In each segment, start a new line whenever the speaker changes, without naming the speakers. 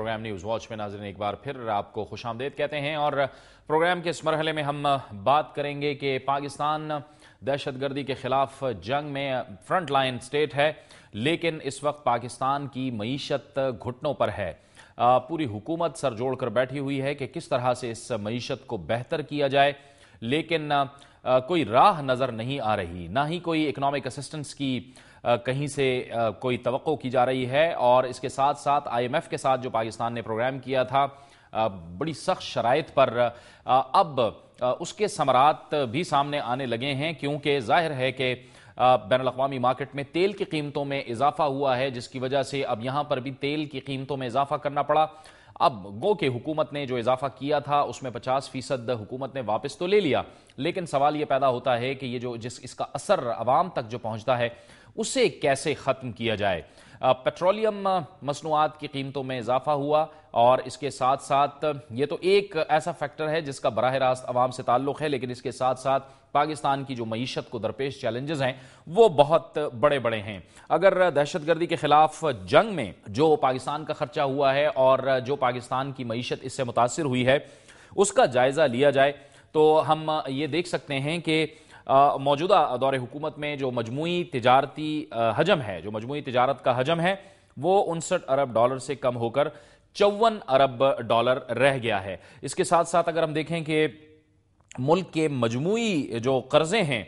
Programme news watch میں ناظرین ایک بار پھر آپ کو خوش آمدید کہتے ہیں اور پروگرام کے اس مرحلے میں ہم بات کریں گے کہ پاکستان دہشت گردی کے خلاف جنگ میں فرنٹ لائن سٹیٹ ہے، لیکن اس وقت پاکستان کی معیشت گھٹنوں پر ہے۔ پوری حکومت سر جوڑ کر بیٹھی ہوئی ہے کہ کس طرح سے اس معیشت کو بہتر کیا جائے، لیکن کوئی راہ نظر نہیں آ رہی، نہ ہی کوئی اکنامک اسسٹنس کی کہیں سے کوئی توقع کی جا رہی ہے۔ اور اس کے ساتھ ساتھ آئی ایم ایف کے ساتھ جو پاکستان نے پروگرام کیا تھا بڑی سخت شرائط پر، اب اس کے ثمرات بھی سامنے آنے لگے ہیں، کیونکہ ظاہر ہے کہ بین الاقوامی مارکیٹ میں تیل کی قیمتوں میں اضافہ ہوا ہے، جس کی وجہ سے اب یہاں پر بھی تیل کی قیمتوں میں اضافہ کرنا پڑا۔ اب گو کہ حکومت نے جو اضافہ کیا تھا اس میں 50% حکومت نے واپس تو لے لیا، لیکن سوال یہ پیدا ہوتا ہے کہ یہ جو اس کا اثر عوام تک جو پہنچتا ہے اسے کیسے ختم کیا جائے۔ پیٹرولیم مصنوعات کی قیمتوں میں اضافہ ہوا، اور اس کے ساتھ ساتھ یہ تو ایک ایسا فیکٹر ہے جس کا براہ راست عوام سے تعلق ہے، لیکن اس کے ساتھ ساتھ پاکستان کی جو معیشت کو درپیش چیلنجز ہیں وہ بہت بڑے بڑے ہیں۔ اگر دہشت گردی کے خلاف جنگ میں جو پاکستان کا خرچہ ہوا ہے اور جو پاکستان کی معیشت اس سے متاثر ہوئی ہے اس کا جائزہ لیا جائے تو ہم یہ دیکھ سکتے ہیں کہ موجودہ دور حکومت میں جو مجموعی تجارتی حجم ہے، جو مجموعی تجارت کا حجم ہے وہ 59 ارب ڈالر سے کم ہو کر 54 ارب ڈالر رہ گیا ہے۔ اس کے ساتھ ساتھ اگر ہم دیکھیں کہ ملک کے مجموعی جو قرضے ہیں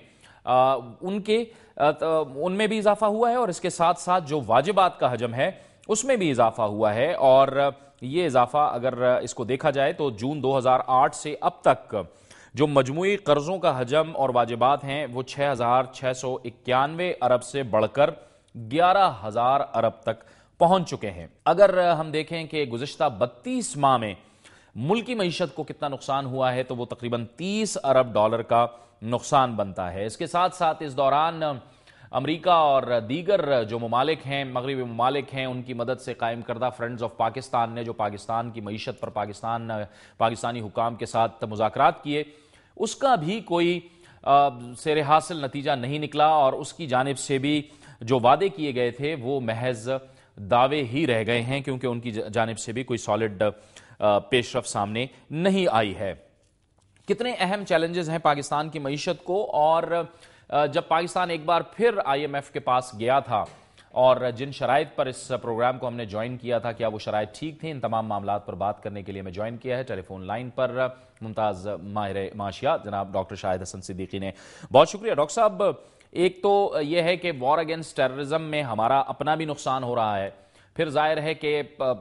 ان میں بھی اضافہ ہوا ہے، اور اس کے ساتھ ساتھ جو واجبات کا حجم ہے اس میں بھی اضافہ ہوا ہے، اور یہ اضافہ اگر اس کو دیکھا جائے تو جون 2008 سے اب تک جو مجموعی قرضوں کا حجم اور واجبات ہیں وہ 6691 ارب سے بڑھ کر 11000 ارب تک پہنچ چکے ہیں۔ اگر ہم دیکھیں کہ گزشتہ 32 ماہ میں ملکی معیشت کو کتنا نقصان ہوا ہے تو وہ تقریباً 30 ارب ڈالر کا نقصان بنتا ہے۔ اس کے ساتھ ساتھ اس دوران امریکہ اور دیگر جو ممالک ہیں، مغربی ممالک ہیں، ان کی مدد سے قائم کردہ فرینڈز آف پاکستان نے جو پاکستان کی معیشت پر پاکستانی حکام کے ساتھ مذاکرات کیے، اس کا بھی کوئی سیر حاصل نتیجہ نہیں نکلا، اور اس کی جانب سے بھی جو وعدے کیے گئے تھے وہ محض دعوے ہی رہ گئے ہیں، کیونکہ ان کی جانب سے بھی کوئی سالڈ پیش رفت سامنے نہیں آئی ہے۔ کتنے اہم چیلنجز ہیں پاکستان کی معیشت کو، اور جب پاکستان ایک بار پھر آئی ایم ایف کے پاس گیا تھا اور جن شرائط پر اس پروگرام کو ہم نے جوائن کیا تھا، کیا وہ شرائط ٹھیک تھیں؟ ان تمام معاملات پر بات کرنے کے لیے میں جوائن کیا ہے ٹیلی فون لائن پر ممتاز ماہر معاشیات جناب ڈاکٹر شاہد حسن صدیقی نے۔ بہت شکریہ ڈاکٹر صاحب۔ ایک تو یہ ہے کہ وار اگینسٹ ٹیررزم میں ہمارا اپنا بھی نقصان ہو رہا ہے، پھر ظاہر ہے کہ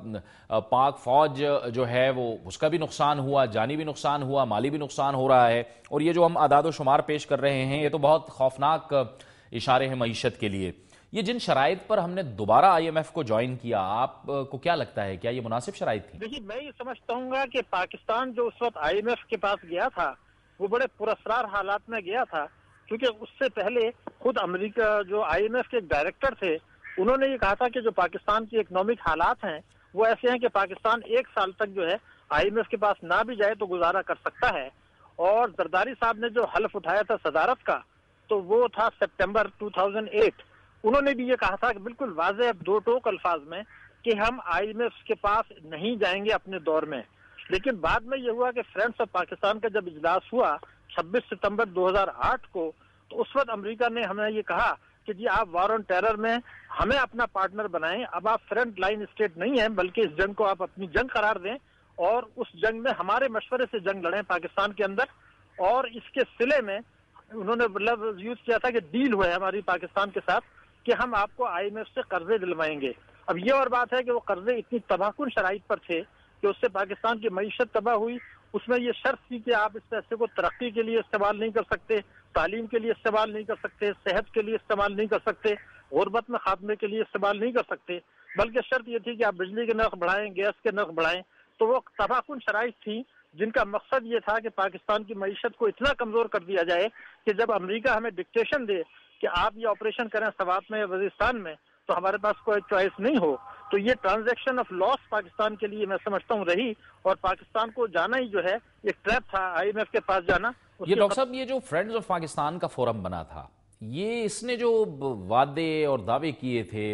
پاک فوج جو ہے وہ اس کا بھی نقصان ہوا، جانی بھی نقصان ہوا، مالی بھی نقصان ہو رہا ہے، اور یہ جو ہم اعداد و شمار پیش کر رہے ہیں یہ تو بہت خوفناک اشارے ہیں معیشت کے لیے۔ یہ جن شرائط پر ہم نے دوبارہ آئی ایم ایف کو جوائن کیا، آپ کو کیا لگتا ہے، کیا یہ مناسب شرائط تھی؟
دیکھیے، میں یہ سمجھتا ہوں گا کہ پاکستان جو اس وقت آئی ایم ایف کے پاس گیا تھا وہ بڑے پراسرار حالات میں گیا تھا، کیونکہ اس سے پہلے خود امریکہ جو آئی ایم ایف کے ڈائریکٹر تھے انہوں نے یہ کہا تھا کہ جو پاکستان کی اکنامک حالات ہیں وہ ایسے ہیں کہ پاکستان 1 سال تک جو ہے آئی ایم ایف کے پاس نہ بھی جائے تو گزارا کر سکتا ہے۔ اور زرداری صاحب نے جو حلف اٹھایا تھا صدارت کا تو وہ تھا سپٹمبر 2008۔ انہوں نے بھی یہ کہا تھا کہ بالکل واضح 2 ٹوک الفاظ میں کہ ہم آئی ایم ایف کے پاس نہیں جائیں گے اپنے دور میں۔ لیکن بعد میں یہ ہوا کہ فرینڈز آف پاکستان کا جب اجلاس ہوا 26 ستمبر 2008 کو، تو اس وقت امریکہ نے ہمیں یہ کہا کہ جی آپ وار آن ٹیرر میں ہمیں اپنا پارٹنر بنائیں، اب آپ فرنٹ لائن اسٹیٹ نہیں ہیں بلکہ اس جنگ کو آپ اپنی جنگ قرار دیں، اور اس جنگ میں ہمارے مشورے سے جنگ لڑیں پاکستان کے اندر۔ اور اس کے صلے میں انہوں نے لفظ یوز کیا تھا کہ ڈیل ہوئے ہماری پاکستان کے ساتھ کہ ہم آپ کو آئی ایم ایف سے قرضے دلوائیں گے۔ اب یہ اور بات ہے کہ وہ قرضے اتنی تباہ کن شرائط پر تھے کہ اس سے پاکستان کی معیشت تباہ ہوئی۔ اس میں یہ شرط تھی کہ آپ اس پیسے کو ترقی کے لیے استعمال نہیں کر سکتے، تعلیم کے لیے استعمال نہیں کر سکتے، صحت کے لیے استعمال نہیں کر سکتے، غربت میں خاتمے کے لیے استعمال نہیں کر سکتے، بلکہ شرط یہ تھی کہ آپ بجلی کے نرخ بڑھائیں، گیس کے نرخ بڑھائیں۔ تو وہ تباہ کن شرائط تھیں جن کا مقصد یہ تھا کہ پاکستان کی معیشت کو اتنا کمزور کر دیا جائے کہ جب امریکہ ہمیں ڈکٹیشن دے کہ آپ یہ آپریشن کریں سوات میں یا وزیرستان میں تو ہمارے پاس کوئی چوائس نہیں ہو۔ تو یہ ٹرانزیکشن آف لاس پاکستان کے لیے میں سمجھتا ہوں رہی، اور پاکستان کو جانا ہی جو ہے ایک ٹریپ تھا آئی ایم ایف کے پاس جانا۔
یہ ڈاکٹر صاحب یہ جو فرینڈز آف پاکستان کا فورم بنا تھا، یہ اس نے جو وعدے اور دعوے کیے تھے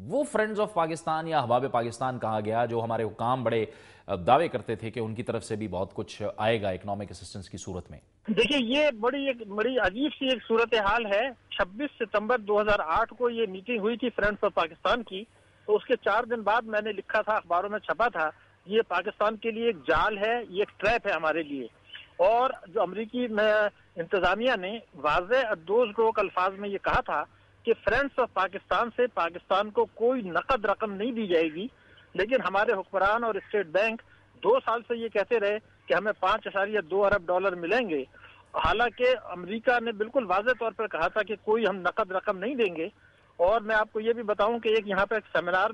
وہ فرینڈز آف پاکستان یا احباب پاکستان کہا گیا جو ہمارے حکام بڑے دعوے کرتے تھے کہ ان کی طرف سے بھی بہت کچھ آئے گا اکنامک اسسٹنس کی صورت میں؟
دیکھیے یہ بڑی عجیب سی ایک صورتحال ہے. 26 ستمبر 2008 کو یہ میٹنگ ہوئی تھی فرینڈز آف پاکستان کی. تو اس کے 4 دن بعد میں نے لکھا تھا، اخباروں میں چھپا تھا، یہ پاکستان کے لیے ایک جال ہے، یہ ایک ٹریپ ہے ہمارے لیے. اور جو امریکی انتظامیہ نے واضح دوزگوک الفاظ میں یہ کہا تھا کہ فرینڈز آف پاکستان سے پاکستان کو کوئی نقد رقم نہیں دی جائے گی. لیکن ہمارے حکمران اور اسٹیٹ بینک 2 سال سے یہ کہتے رہے کہ ہمیں 5.2 ارب ڈالر ملیں گے، حالانکہ امریکہ نے بالکل واضح طور پر کہا تھا کہ کوئی ہم نقد رقم نہیں دیں گے. اور میں آپ کو یہ بھی بتاؤں کہ ایک یہاں پہ ایک سیمینار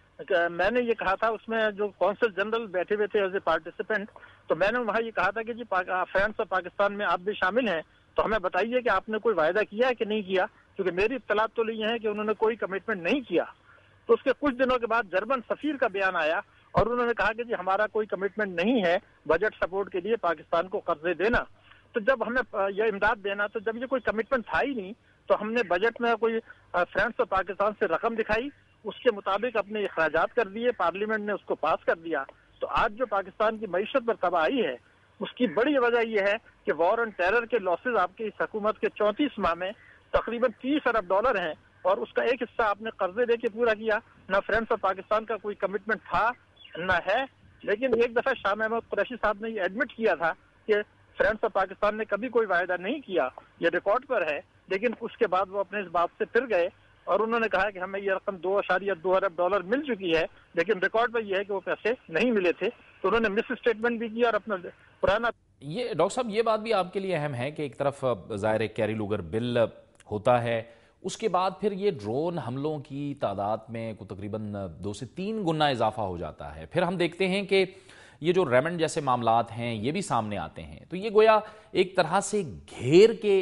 میں نے یہ کہا تھا، اس میں جو کونسل جنرل بیٹھے ہوئے تھے ایز اے پارٹیسپینٹ، تو میں نے وہاں یہ کہا تھا کہ جی فرینڈز آف پاکستان میں آپ بھی شامل ہیں، تو ہمیں بتائیے کہ آپ نے کوئی وعدہ کیا ہے کہ نہیں کیا، کیونکہ میری اطلاع تو یہ ہے کہ انہوں نے کوئی کمٹمنٹ نہیں کیا. تو اس کے کچھ دنوں کے بعد جرمن سفیر کا بیان آیا اور انہوں نے کہا کہ جی ہمارا کوئی کمٹمنٹ نہیں ہے بجٹ سپورٹ کے لیے پاکستان کو قرضے دینا. تو جب ہمیں یہ امداد دینا، تو جب یہ کوئی کمٹمنٹ تھا ہی نہیں، تو ہم نے بجٹ میں کوئی فرینڈز آف پاکستان سے رقم دکھائی، اس کے مطابق اپنے اخراجات کر دیے، پارلیمنٹ نے اس کو پاس کر دیا. تو آج جو پاکستان کی معیشت پر تباہی ہے، اس کی بڑی وجہ یہ ہے کہ وار آن ٹیرر کے لاسز آپ کی اس حکومت کے 34 ماہ میں تقریباً 30 ارب ڈالر ہیں، اور اس کا ایک حصہ آپ نے قرضے دے کے پورا کیا. نہ فرینڈز آف پاکستان کا کوئی کمٹمنٹ تھا نہ ہے. لیکن ایک دفعہ شاہ محمود قریشی صاحب نے یہ ایڈمٹ کیا تھا کہ فرینڈز آف پاکستان نے کبھی کوئی وعدہ نہیں کیا، یہ ریکارڈ پر ہے. لیکن اس کے بعد وہ اپنے اس بات سے پھر گئے اور انہوں نے کہا کہ ہمیں یہ رقم 2.2 ارب ڈالر مل چکی ہے، لیکن ریکارڈ پر یہ ہے کہ وہ پیسے نہیں ملے تھے. تو انہوں نے مس اسٹیٹمنٹ بھی کیا اور اپنا پرانا.
یہ ڈاکٹر صاحب یہ بات بھی آپ کے لیے اہم ہے کہ ایک طرف ظاہر کیری لوگر بل ہوتا ہے، اس کے بعد پھر یہ ڈرون حملوں کی تعداد میں تقریباً 2 سے 3 گنا اضافہ ہو جاتا ہے. پھر ہم دیکھتے ہیں کہ یہ جو ریمنڈ جیسے معاملات ہیں یہ بھی سامنے آتے ہیں. تو یہ گویا ایک طرح سے گھیر کے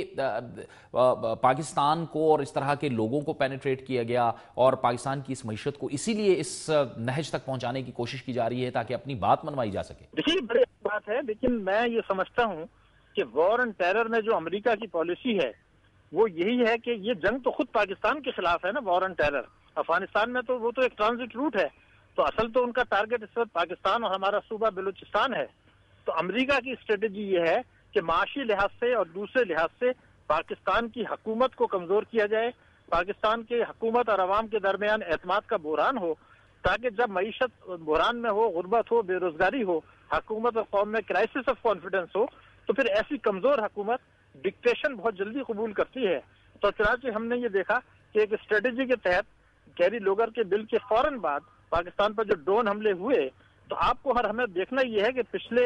پاکستان کو اور اس طرح کے لوگوں کو پینیٹریٹ کیا گیا، اور پاکستان کی اس معیشت کو اسی لیے اس نہج تک پہنچانے کی کوشش کی جا رہی ہے تاکہ اپنی بات منوائی جا سکے.
دیکھیے بڑی بات ہے، لیکن میں یہ سمجھتا ہوں کہ وار آن ٹیرر میں جو امریکہ کی پالیسی ہے وہ یہی ہے کہ یہ جنگ تو خود پاکستان کے خلاف ہے نا. وار آن ٹیرر افغانستان میں تو وہ تو ایک ٹرانزٹ روٹ ہے، تو اصل تو ان کا ٹارگٹ اس وقت پاکستان اور ہمارا صوبہ بلوچستان ہے. تو امریکہ کی اسٹریٹجی یہ ہے کہ معاشی لحاظ سے اور دوسرے لحاظ سے پاکستان کی حکومت کو کمزور کیا جائے، پاکستان کے حکومت اور عوام کے درمیان اعتماد کا بحران ہو، تاکہ جب معیشت بحران میں ہو، غربت ہو، بے روزگاری ہو، حکومت اور قوم میں کرائسس آف کانفیڈنس ہو، تو پھر ایسی کمزور حکومت ڈکٹیشن بہت جلدی قبول کرتی ہے. تو چنانچہ ہم نے یہ دیکھا کہ ایک اسٹریٹجی کے تحت کیری لوگر کے بل کے فوراً بعد پاکستان پر جو ڈرون حملے ہوئے، تو آپ کو ہمیں دیکھنا یہ ہے کہ پچھلے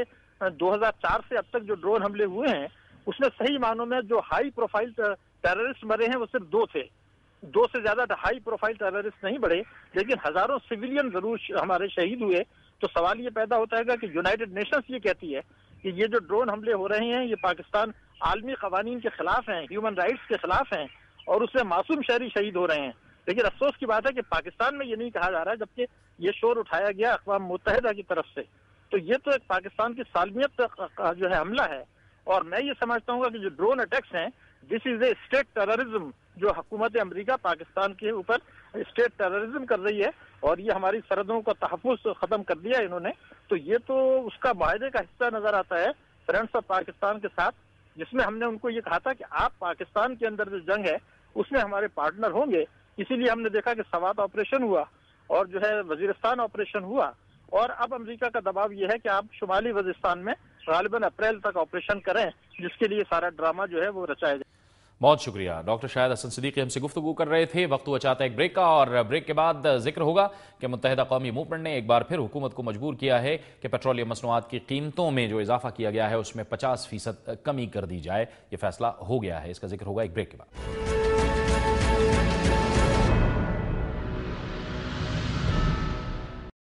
2004 سے اب تک جو ڈرون حملے ہوئے ہیں اس میں صحیح معنوں میں جو ہائی پروفائل ٹیررسٹ مرے ہیں وہ صرف 2 تھے. 2 سے زیادہ ہائی پروفائل ٹیررسٹ نہیں بڑھے، لیکن ہزاروں سویلین ضرور ہمارے شہید ہوئے. تو سوال یہ پیدا ہوتا ہے کہ یونائٹڈ نیشنز یہ کہتی ہے کہ یہ جو ڈرون حملے ہو رہے ہیں یہ پاکستان عالمی قوانین کے خلاف ہیں، ہیومن رائٹس کے خلاف ہیں، اور اس میں معصوم شہری شہید ہو رہے ہیں. لیکن افسوس کی بات ہے کہ پاکستان میں یہ نہیں کہا جا رہا ہے، جبکہ یہ شور اٹھایا گیا اقوام متحدہ کی طرف سے. تو یہ تو ایک پاکستان کی سالمیت کا جو ہے حملہ ہے. اور میں یہ سمجھتا ہوں کہ جو ڈرون اٹیکس ہیں دس از اے اسٹیٹ ٹیررزم، جو حکومت امریکہ پاکستان کے اوپر اسٹیٹ ٹیررزم کر رہی ہے، اور یہ ہماری سرحدوں کا تحفظ ختم کر دیا انہوں نے. تو یہ تو اس کا معاہدے کا حصہ نظر آتا ہے فرینڈز آف پاکستان کے ساتھ، جس میں ہم نے ان کو یہ کہا تھا کہ آپ پاکستان کے اندر جو جنگ ہے اس میں ہمارے پارٹنر ہوں گے. اسی لیے ہم نے دیکھا کہ سوات آپریشن ہوا اور جو ہے وزیرستان آپریشن ہوا، اور اب امریکہ کا دباؤ یہ ہے کہ آپ شمالی وزیرستان میں غالباً اپریل تک آپریشن کریں، جس کے لیے سارا ڈرامہ جو ہے وہ رچایا جائے.
بہت شکریہ ڈاکٹر شاہد حسن صدیقی ہم سے گفتگو کر رہے تھے. وقت ہوا چاہتا ہے ایک بریک کا، اور بریک کے بعد ذکر ہوگا کہ متحدہ قومی موومنٹ نے ایک بار پھر حکومت کو مجبور کیا ہے کہ پیٹرولیم مصنوعات کی قیمتوں میں جو اضافہ کیا گیا ہے اس میں 50% کمی کر دی جائے. یہ فیصلہ ہو گیا ہے، اس کا ذکر ہوگا ایک بریک کے بعد.